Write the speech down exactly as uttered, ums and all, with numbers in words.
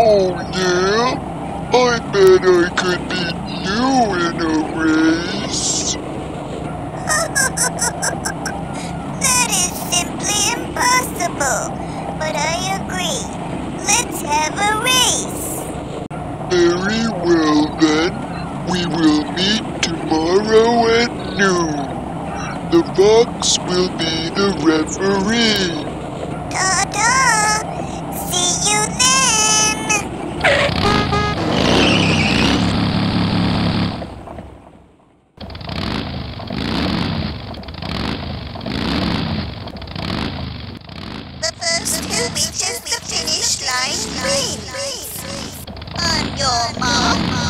Oh yeah? I bet I could beat you in a race. That is simply impossible. But I agree. Let's have a race. Very well then. We will meet tomorrow at noon. The fox will be the referee. Ta-ta! See you then! The first who reaches the finish line wins. On your mark.